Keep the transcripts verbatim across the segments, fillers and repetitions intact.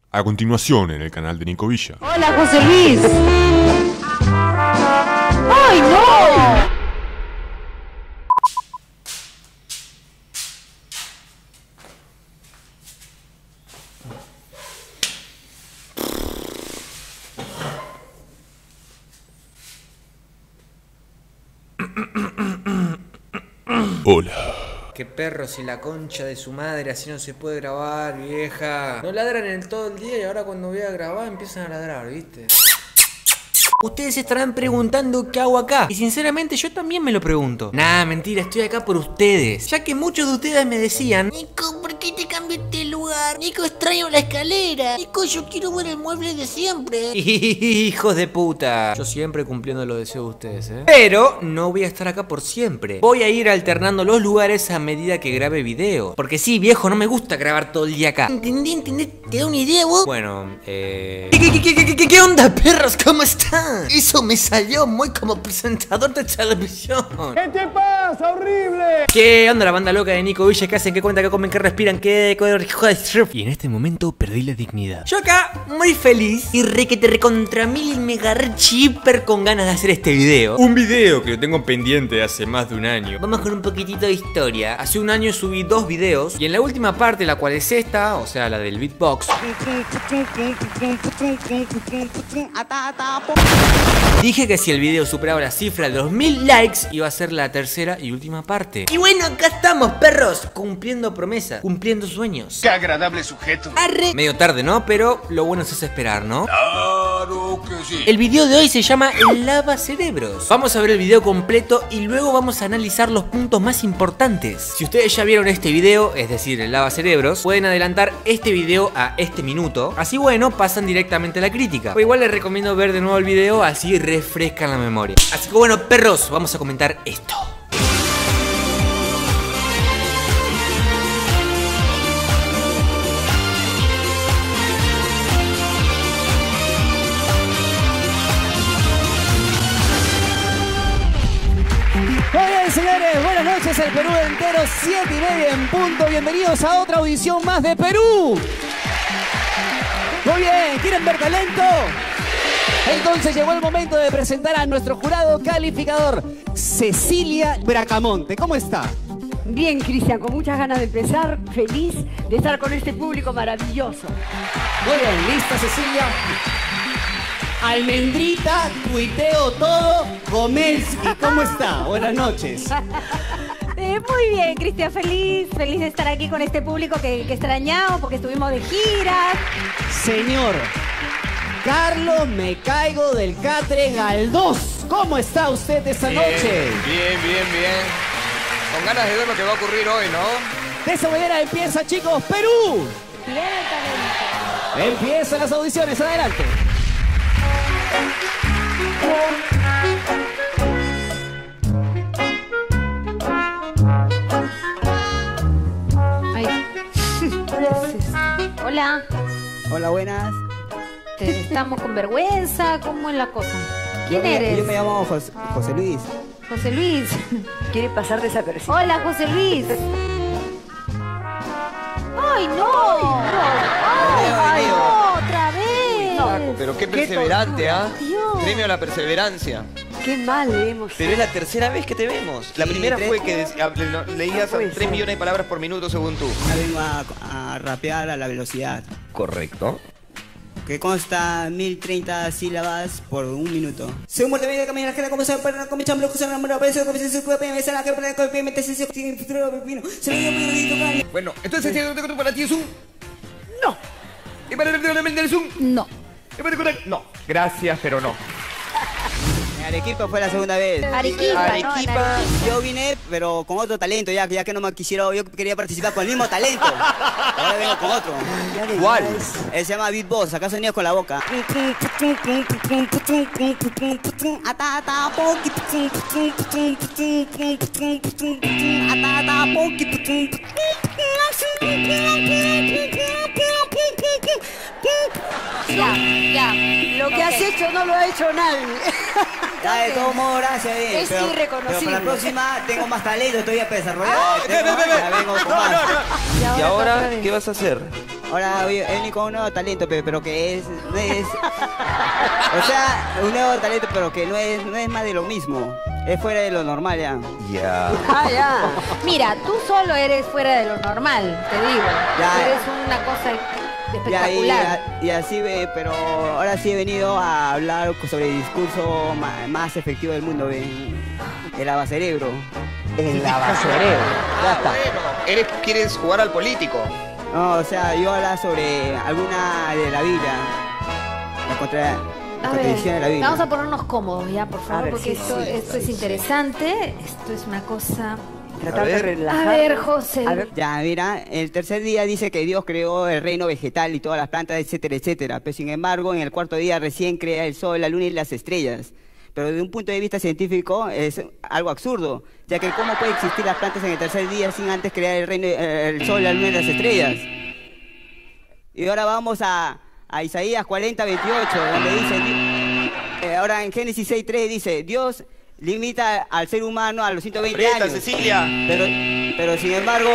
A continuación en el canal de Nico Villa. Hola, José Luis. ¡Ay, no! Hola. Qué perro, si la concha de su madre, así no se puede grabar, vieja. No ladran en todo el día y ahora cuando voy a grabar empiezan a ladrar, ¿viste? Ustedes se estarán preguntando qué hago acá. Y sinceramente yo también me lo pregunto. Nah, mentira, estoy acá por ustedes. Ya que muchos de ustedes me decían: Nico, ¿por qué te cambiaste el lugar? Nico, extraño la escalera. Nico, yo quiero ver el mueble de siempre. Hijos de puta. Yo siempre cumpliendo los deseos de ustedes, ¿eh? Pero no voy a estar acá por siempre. Voy a ir alternando los lugares a medida que grabe video. Porque sí, viejo, no me gusta grabar todo el día acá. ¿Entendí? ¿Entendí? ¿Te da una idea, vos? Bueno, eh... ¿Qué, qué, qué, qué, qué, qué onda, perros? ¿Cómo están? Eso me salió muy como presentador de televisión. ¿Qué te pasa, horrible? ¿Qué onda la banda loca de Nico Villa? ¿Qué hacen? ¿Qué cuentan? ¿Qué comen? ¿Qué respiran? ¿Qué? Y en este momento perdí la dignidad. Yo acá, muy feliz y re que te recontra mil mega chipper con ganas de hacer este video. Un video que lo tengo pendiente hace más de un año. Vamos con un poquitito de historia. Hace un año subí dos videos y en la última parte, la cual es esta, o sea, la del beatbox, dije que si el video superaba la cifra de dos mil likes iba a ser la tercera y última parte. Y bueno, acá estamos, perros, cumpliendo promesas, cumpliendo sueños. Qué agradable sujeto. Arre. Medio tarde, ¿no? Pero lo bueno es esperar, ¿no? Claro que sí. El video de hoy se llama El Lava Cerebros. Vamos a ver el video completo y luego vamos a analizar los puntos más importantes. Si ustedes ya vieron este video, es decir, El Lava Cerebros, pueden adelantar este video a este minuto. Así bueno, pasan directamente a la crítica. O igual les recomiendo ver de nuevo el video, así refrescan la memoria. Así que bueno, perros, vamos a comentar esto. Muy bien, señores, buenas noches el Perú entero, siete y media en punto. Bienvenidos a otra audición más de Perú. Muy bien, ¿quieren ver talento? Entonces llegó el momento de presentar a nuestro jurado calificador, Cecilia Bracamonte. ¿Cómo está? Bien, Cristian, con muchas ganas de empezar, feliz de estar con este público maravilloso. Muy bien, ¿lista, Cecilia? Almendrita, tuiteo todo, Gomelski, ¿cómo está? Buenas noches. Eh, muy bien, Cristian, feliz, feliz de estar aquí con este público que, que extrañamos porque estuvimos de giras. Señor Carlos Me Caigo del Catre Galdós, ¿cómo está usted esta bien, noche? Bien, bien, bien. Con ganas de ver lo que va a ocurrir hoy, ¿no? De esa manera empieza, chicos, Perú. Empiezan las audiciones, adelante. Ay. Hola, Hola, buenas. ¿te- estamos con vergüenza, ¿cómo es la cosa? ¿Quién Yo me- eres? Yo me llamo José, José Luis. José Luis. Quiere pasar desapercibido. Hola, José Luis. ¡Ay, no! ¡Ay, no! ¡Otra vez! Flaco, pero qué perseverante, ¿ah? Dios. Premio a la perseverancia. Qué mal le hemos Pero es la tercera vez que te vemos. La Sí, primera tres- fue que dec- hable- no, leías Puede tres ser. millones de palabras por minuto según tú. Ahora vengo a, a rapear a la velocidad. Correcto. Que consta mil treinta sílabas por un minuto. Según muerte media camina la gente como se para con mi chambro con la mano para eso como se puede pensar la que para que me te se sin futuro pepino. Se me dio por Bueno, entonces este para ti es un... No. ¿Y para el es un... No. ¿Y para el No. Gracias, pero no. Arequipa fue la segunda vez. Arequipa, ¿no? Arequipa. Yo vine, pero con otro talento, ya, ya que no me quisiera, yo quería participar con el mismo talento. Ahora vengo con otro. ¿Cuál? Él se llama Beatbox, acá sonidos con la boca. Ya, ya. Lo que has hecho no lo ha hecho nadie. Ya, de todos modos, gracias. bien, Es pero- irreconocible. Pero para la próxima tengo más talento todavía para desarrollar. Ah, Tengo- ve, ve, ve, ve. ya vengo con No, más. no, no. ¿Y ahora qué vas a hacer? ahora he venido con un nuevo talento, pero, pero que es, no es... O sea, un nuevo talento, pero que no es, no es más de lo mismo. Es fuera de lo normal ya. Ya. Ah, ya. Mira, tú solo eres fuera de lo normal, te digo. Ya. Eres una cosa Ya, y, espectacular. y así ve, pero ahora sí he venido a hablar sobre el discurso ma- más efectivo del mundo, ¿ve? El lavacerebro. El lavacerebro. Ya está. Bueno, eres, quieres jugar al político. No, o sea, yo hablar sobre alguna de la Biblia. La, contra, la A contradicción de la ver, Biblia. vamos a ponernos cómodos ya, por favor, ver, porque sí, esto, sí, esto sí, es sí. interesante. Esto es una cosa... Tratar de ver. relajar. A ver, José. A ver. Ya, mira, el tercer día dice que Dios creó el reino vegetal y todas las plantas, etcétera, etcétera. Pero sin embargo, en el cuarto día recién crea el sol, la luna y las estrellas. Pero desde un punto de vista científico es algo absurdo, ya que cómo puede existir las plantas en el tercer día sin antes crear el, reino, el sol, la luna y las estrellas. Y ahora vamos a, a Isaías cuarenta, veintiocho, donde dice, eh, ahora en Génesis seis, tres dice, Dios limita al ser humano a los ciento veinte Aprieta, años. Cecilia. Pero, pero sin embargo,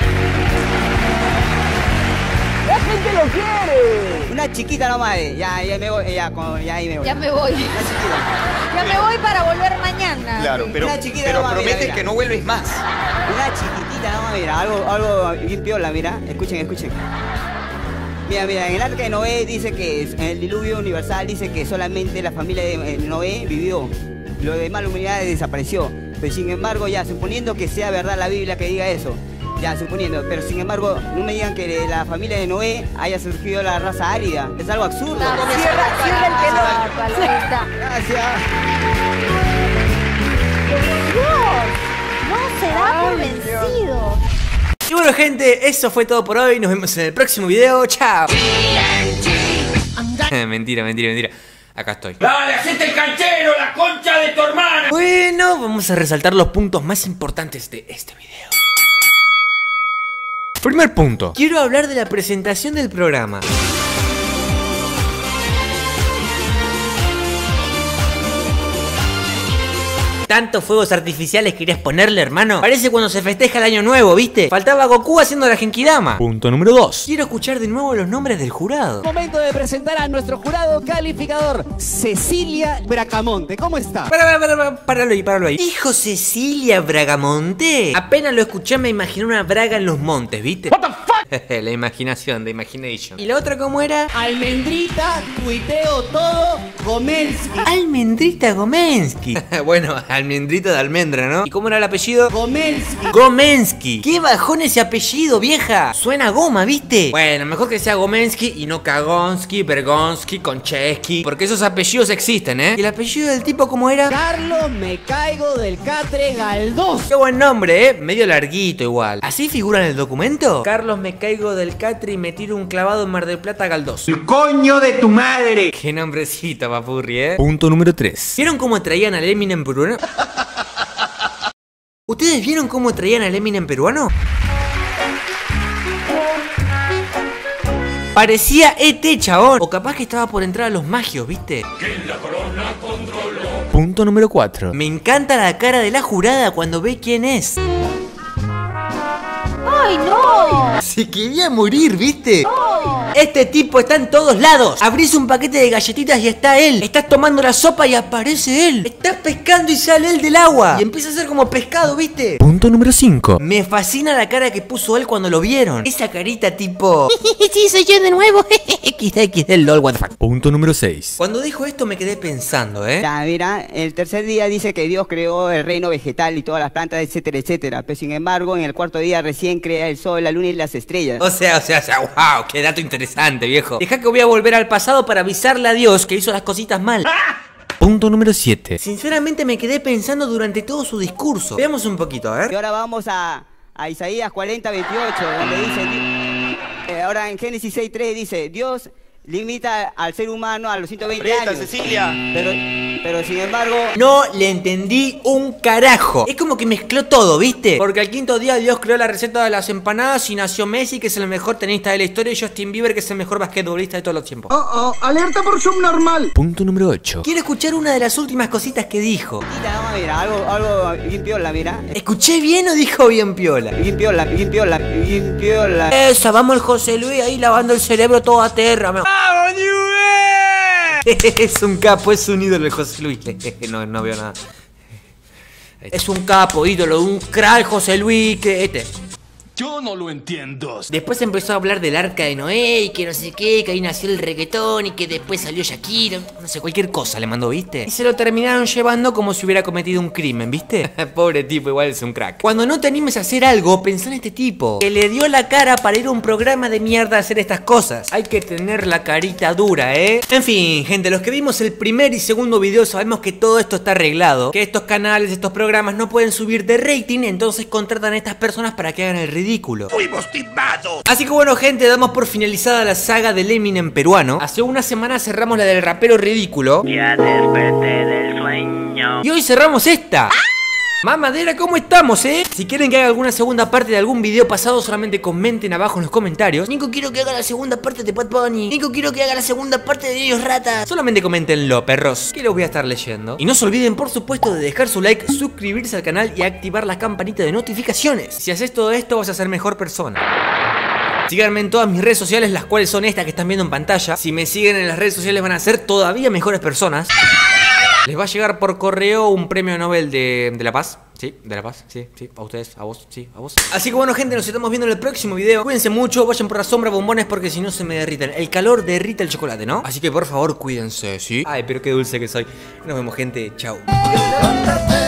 ¡La gente lo quiere! una chiquita nomás, eh, ya, ya me voy, ya, con- ya ahí me voy. Ya me voy. Una chiquita, Ya me voy para volver mañana. Claro, pero, Una chiquita pero nomás, mira, prometes mira. que no vuelves más. una chiquitita nomás, mira, algo, algo bien piola, mira, escuchen, escuchen. Mira, mira, en el arca de Noé dice que, en el diluvio universal dice que solamente la familia de eh, Noé vivió, lo demás la humanidad desapareció. Pero sin embargo, ya, suponiendo que sea verdad la Biblia que diga eso, ya, suponiendo, pero sin embargo, no me digan que de la familia de Noé haya surgido la raza árida, es algo absurdo. No, Cierra, cierra el telón. Ah, palomita. Gracias. No se da por vencido. Y bueno, gente, eso fue todo por hoy. Nos vemos en el próximo video. Chao. mentira, mentira, mentira. Acá estoy. ¡Dale, hacete el canchero, la concha de tu hermana! Bueno, vamos a resaltar los puntos más importantes de este video. Primer punto. Quiero hablar de la presentación del programa. ¿Tantos fuegos artificiales querías ponerle, hermano? Parece cuando se festeja el año nuevo, ¿viste? Faltaba Goku haciendo la Genkidama. Punto número dos. Quiero escuchar de nuevo los nombres del jurado. Momento de presentar a nuestro jurado calificador, Cecilia Bracamonte. ¿Cómo está? Para, para, para, para, páralo ahí, páralo ahí. Dijo Cecilia Bragamonte. Apenas lo escuché me imaginé una braga en los montes, ¿viste? What the fuck? La imaginación, de imagination. ¿Y la otra cómo era? Almendrita, tuiteo todo, Gomelsky. Almendrita Gomensky. Bueno, almendrita de almendra, ¿no? ¿Y cómo era el apellido? Gomelsky. Gomensky. ¿Qué bajón ese apellido, vieja? Suena a goma, ¿viste? Bueno, mejor que sea Gomensky y no Kagonsky, Bergonsky, Konchesky, porque esos apellidos existen, ¿eh? ¿Y el apellido del tipo cómo era? Carlos Me Caigo del Catre Galdós. Qué buen nombre, ¿eh? Medio larguito igual. ¿Así figura en el documento? Carlos Me Caigo del Catre y me tiro un clavado en Mar del Plata Galdós. ¡El coño de tu madre! Qué nombrecito, papurri, ¿eh? Punto número tres. ¿Vieron cómo traían al Eminem peruano? ¿Ustedes vieron cómo traían al Eminem peruano? Parecía E T, chabón. O capaz que estaba por entrar a los magios, ¿viste? Punto número cuatro. Me encanta la cara de la jurada cuando ve quién es. ¡Ay, no! Se quería morir, ¿viste? Este tipo está en todos lados. Abrís un paquete de galletitas y está él. Estás tomando la sopa y aparece él. Estás pescando y sale él del agua. Y empieza a ser como pescado, ¿viste? Punto número cinco. Me fascina la cara que puso él cuando lo vieron. Esa carita tipo... sí, soy yo de nuevo. equis de equis del LOL, what the fuck. Punto número seis. Cuando dijo esto me quedé pensando, ¿eh? Ya, mira, el tercer día dice que Dios creó el reino vegetal y todas las plantas, etcétera, etcétera. Pero sin embargo, en el cuarto día recién crea el sol, la luna y las estrellas. O sea, o sea, o sea, wow, qué dato interesante, viejo. Deja que voy a volver al pasado para avisarle a Dios que hizo las cositas mal. Punto número siete. Sinceramente me quedé pensando durante todo su discurso. Veamos un poquito, a Y ver. ahora vamos a, a Isaías cuarenta, veintiocho, donde dice, eh, ahora en Génesis seis, tres dice, Dios limita al ser humano a los ciento veinte años. Cecilia. Pero, pero sin embargo... No le entendí un carajo. Es como que mezcló todo, ¿viste? Porque al quinto día Dios creó la receta de las empanadas y nació Messi, que es el mejor tenista de la historia, y Justin Bieber, que es el mejor basquetbolista de todos los tiempos. Oh, oh, alerta por subnormal. Punto número ocho. Quiero escuchar una de las últimas cositas que dijo. Mira, algo, algo bien piola, mira. ¿Escuché bien o dijo bien piola? Bien piola, bien piola, bien piola. Esa, vamos el José Luis ahí lavando el cerebro todo a tierra. ¡Vamos, Es un capo, es un ídolo el José Luis. No, no veo nada. Es un capo, ídolo, un crack José Luis, que este. Yo no lo entiendo. Después empezó a hablar del arca de Noé y que no sé qué, que ahí nació el reggaetón y que después salió Shakira. No sé, cualquier cosa le mandó, ¿viste? Y se lo terminaron llevando como si hubiera cometido un crimen, ¿viste? Pobre tipo, igual es un crack. Cuando no te animes a hacer algo, pensá en este tipo, que le dio la cara para ir a un programa de mierda a hacer estas cosas. Hay que tener la carita dura, ¿eh? En fin, gente, los que vimos el primer y segundo video sabemos que todo esto está arreglado, que estos canales, estos programas no pueden subir de rating, entonces contratan a estas personas para que hagan el ridículo. Fuimos timados. Así que bueno, gente, damos por finalizada la saga del Eminem peruano. Hace una semana cerramos la del rapero ridículo. Ya desperté del sueño. Y hoy cerramos esta. Mamadera, ¿cómo estamos, eh? Si quieren que haga alguna segunda parte de algún video pasado, solamente comenten abajo en los comentarios. Nico, quiero que haga la segunda parte de Bad Bunny. Nico, quiero que haga la segunda parte de Ellos Rata. Solamente coméntenlo, perros, que los voy a estar leyendo. Y no se olviden, por supuesto, de dejar su like, suscribirse al canal y activar la campanita de notificaciones. Si haces todo esto, vas a ser mejor persona. Síganme en todas mis redes sociales, las cuales son estas que están viendo en pantalla. Si me siguen en las redes sociales van a ser todavía mejores personas. Les va a llegar por correo un premio Nobel de, de la Paz. Sí, de la Paz, sí, sí, a ustedes, a vos, sí, a vos. Así que bueno, gente, nos estamos viendo en el próximo video. Cuídense mucho, vayan por la sombra, bombones, porque si no se me derriten. El calor derrita el chocolate, ¿no? Así que por favor, cuídense, ¿sí? Ay, pero qué dulce que soy. Nos vemos, gente, chau.